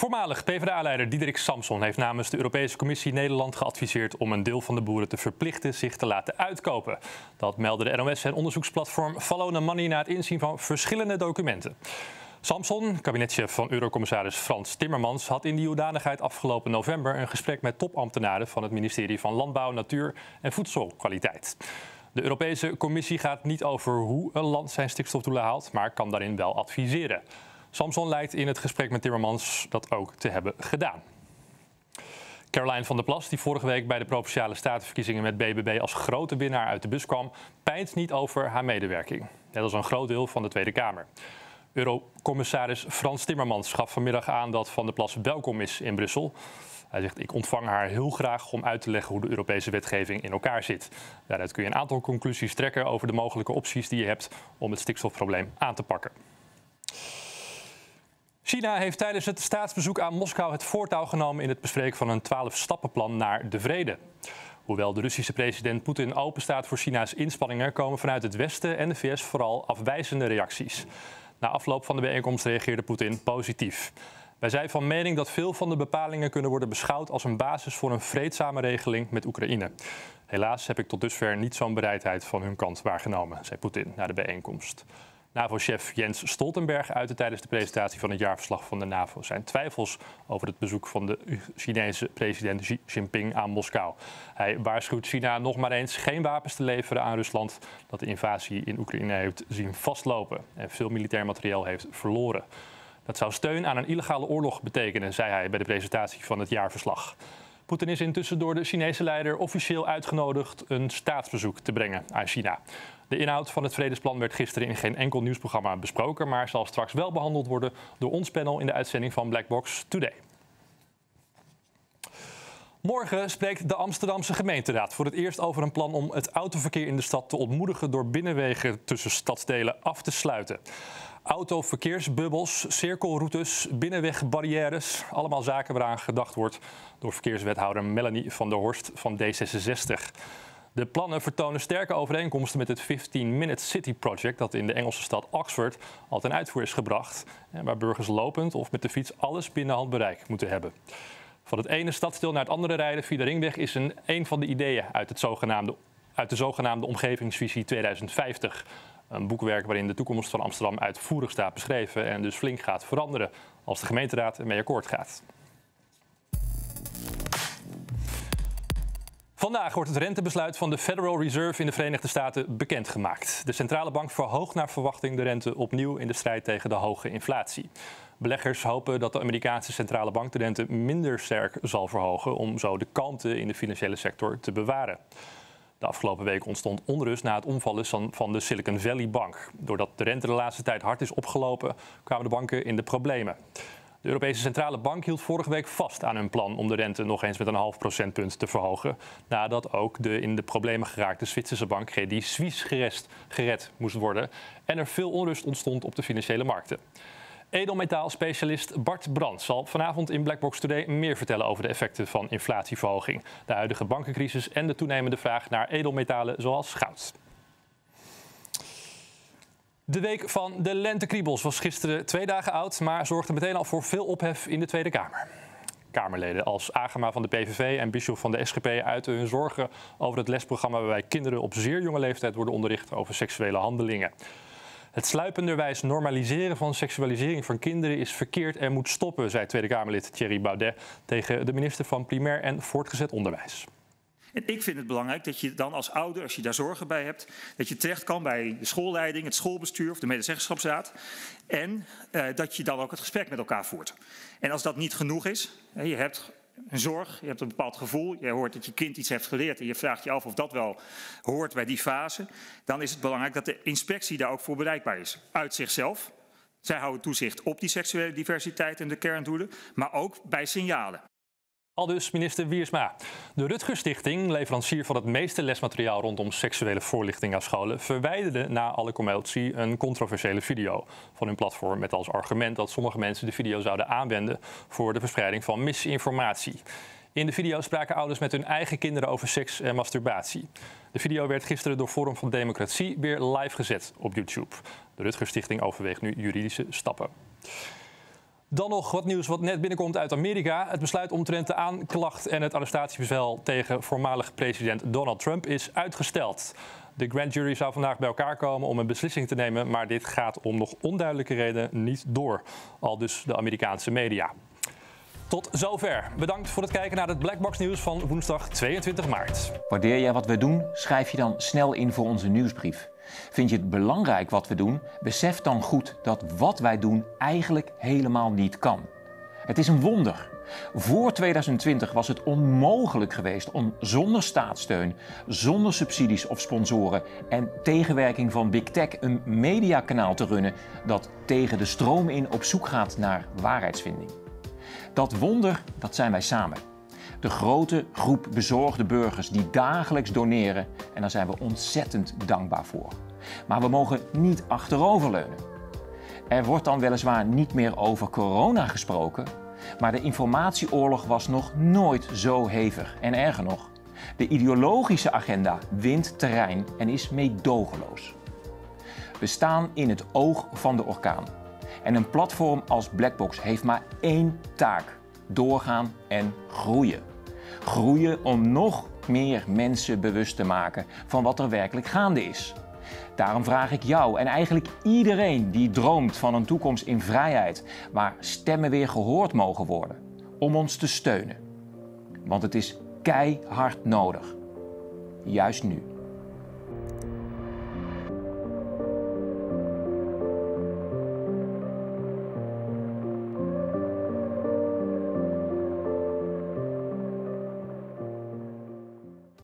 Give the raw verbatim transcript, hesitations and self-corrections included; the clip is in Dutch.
Voormalig P v d A-leider Diederik Samson heeft namens de Europese Commissie Nederland geadviseerd om een deel van de boeren te verplichten zich te laten uitkopen. Dat meldde de R O S en onderzoeksplatform Follow the Money na het inzien van verschillende documenten. Samson, kabinetchef van Eurocommissaris Frans Timmermans, had in die hoedanigheid afgelopen november een gesprek met topambtenaren van het ministerie van Landbouw, Natuur en Voedselkwaliteit. De Europese Commissie gaat niet over hoe een land zijn stikstofdoelen haalt, maar kan daarin wel adviseren. Samson lijkt in het gesprek met Timmermans dat ook te hebben gedaan. Caroline van der Plas, die vorige week bij de Provinciale Statenverkiezingen met B B B als grote winnaar uit de bus kwam, pijnt niet over haar medewerking. Net als een groot deel van de Tweede Kamer. Eurocommissaris Frans Timmermans gaf vanmiddag aan dat Van der Plas welkom is in Brussel. Hij zegt, ik ontvang haar heel graag om uit te leggen hoe de Europese wetgeving in elkaar zit. Daaruit kun je een aantal conclusies trekken over de mogelijke opties die je hebt om het stikstofprobleem aan te pakken. China heeft tijdens het staatsbezoek aan Moskou het voortouw genomen in het bespreken van een twaalf-stappenplan naar de vrede. Hoewel de Russische president Poetin openstaat voor China's inspanningen, komen vanuit het Westen en de V S vooral afwijzende reacties. Na afloop van de bijeenkomst reageerde Poetin positief. Wij zijn van mening dat veel van de bepalingen kunnen worden beschouwd als een basis voor een vreedzame regeling met Oekraïne. Helaas heb ik tot dusver niet zo'n bereidheid van hun kant waargenomen, zei Poetin na de bijeenkomst. NAVO-chef Jens Stoltenberg uitte tijdens de presentatie van het jaarverslag van de NAVO zijn twijfels over het bezoek van de Chinese president Xi Jinping aan Moskou. Hij waarschuwt China nog maar eens geen wapens te leveren aan Rusland dat de invasie in Oekraïne heeft zien vastlopen en veel militair materieel heeft verloren. Dat zou steun aan een illegale oorlog betekenen, zei hij bij de presentatie van het jaarverslag. Poetin is intussen door de Chinese leider officieel uitgenodigd een staatsbezoek te brengen aan China. De inhoud van het vredesplan werd gisteren in geen enkel nieuwsprogramma besproken, maar zal straks wel behandeld worden door ons panel in de uitzending van Black Box Today. Morgen spreekt de Amsterdamse gemeenteraad voor het eerst over een plan om het autoverkeer in de stad te ontmoedigen door binnenwegen tussen stadsdelen af te sluiten. Autoverkeersbubbels, cirkelroutes, binnenwegbarrières, allemaal zaken waaraan gedacht wordt door verkeerswethouder Melanie van der Horst van D zesenzestig. De plannen vertonen sterke overeenkomsten met het fifteen minute City Project dat in de Engelse stad Oxford al ten uitvoer is gebracht en waar burgers lopend of met de fiets alles binnen handbereik moeten hebben. Van het ene stadsdeel naar het andere rijden via de ringweg is een, een van de ideeën uit, het zogenaamde, uit de zogenaamde Omgevingsvisie tweeduizend vijftig. Een boekwerk waarin de toekomst van Amsterdam uitvoerig staat beschreven en dus flink gaat veranderen als de gemeenteraad ermee akkoord gaat. Vandaag wordt het rentebesluit van de Federal Reserve in de Verenigde Staten bekendgemaakt. De centrale bank verhoogt naar verwachting de rente opnieuw in de strijd tegen de hoge inflatie. Beleggers hopen dat de Amerikaanse centrale bank de rente minder sterk zal verhogen om zo de kalmte in de financiële sector te bewaren. De afgelopen week ontstond onrust na het omvallen van de Silicon Valley Bank. Doordat de rente de laatste tijd hard is opgelopen, kwamen de banken in de problemen. De Europese Centrale Bank hield vorige week vast aan hun plan om de rente nog eens met een half procentpunt te verhogen, nadat ook de in de problemen geraakte Zwitserse bank Credit Suisse gered, gered moest worden en er veel onrust ontstond op de financiële markten. Edelmetaalspecialist Bart Brand zal vanavond in Black Box Today meer vertellen over de effecten van inflatieverhoging, de huidige bankencrisis en de toenemende vraag naar edelmetalen zoals goud. De week van de lentekriebels was gisteren twee dagen oud, maar zorgde meteen al voor veel ophef in de Tweede Kamer. Kamerleden als Agema van de P V V en Bischoff van de S G P uiten hun zorgen over het lesprogramma waarbij kinderen op zeer jonge leeftijd worden onderricht over seksuele handelingen. Het sluipenderwijs normaliseren van seksualisering van kinderen is verkeerd en moet stoppen, zei Tweede Kamerlid Thierry Baudet tegen de minister van Primair en Voortgezet Onderwijs. En ik vind het belangrijk dat je dan als ouder, als je daar zorgen bij hebt, dat je terecht kan bij de schoolleiding, het schoolbestuur of de medezeggenschapsraad. En uh, dat je dan ook het gesprek met elkaar voert. En als dat niet genoeg is, hè, je hebt een zorg, je hebt een bepaald gevoel, je hoort dat je kind iets heeft geleerd en je vraagt je af of dat wel hoort bij die fase, dan is het belangrijk dat de inspectie daar ook voor bereikbaar is. Uit zichzelf. Zij houden toezicht op die seksuele diversiteit en de kerndoelen, maar ook bij signalen. Aldus minister Wiersma. De Rutgers Stichting, leverancier van het meeste lesmateriaal rondom seksuele voorlichting aan scholen, verwijderde na alle commotie een controversiële video van hun platform met als argument dat sommige mensen de video zouden aanwenden voor de verspreiding van misinformatie. In de video spraken ouders met hun eigen kinderen over seks en masturbatie. De video werd gisteren door Forum van Democratie weer live gezet op YouTube. De Rutgers Stichting overweegt nu juridische stappen. Dan nog wat nieuws wat net binnenkomt uit Amerika. Het besluit omtrent de aanklacht en het arrestatiebevel tegen voormalig president Donald Trump is uitgesteld. De grand jury zou vandaag bij elkaar komen om een beslissing te nemen, maar dit gaat om nog onduidelijke reden niet door. Al dus de Amerikaanse media. Tot zover. Bedankt voor het kijken naar het Blackbox nieuws van woensdag tweeëntwintig maart. Waardeer jij wat we doen? Schrijf je dan snel in voor onze nieuwsbrief. Vind je het belangrijk wat we doen? Besef dan goed dat wat wij doen eigenlijk helemaal niet kan. Het is een wonder. Voor tweeduizend twintig was het onmogelijk geweest om zonder staatssteun, zonder subsidies of sponsoren en tegenwerking van Big Tech een mediakanaal te runnen dat tegen de stroom in op zoek gaat naar waarheidsvinding. Dat wonder, dat zijn wij samen. De grote groep bezorgde burgers die dagelijks doneren en daar zijn we ontzettend dankbaar voor. Maar we mogen niet achteroverleunen. Er wordt dan weliswaar niet meer over corona gesproken, maar de informatieoorlog was nog nooit zo hevig. En erger nog, de ideologische agenda wint terrein en is meedogenloos. We staan in het oog van de orkaan. En een platform als Blackbox heeft maar één taak: doorgaan en groeien. Groeien om nog meer mensen bewust te maken van wat er werkelijk gaande is. Daarom vraag ik jou en eigenlijk iedereen die droomt van een toekomst in vrijheid, waar stemmen weer gehoord mogen worden, om ons te steunen. Want het is keihard nodig. Juist nu.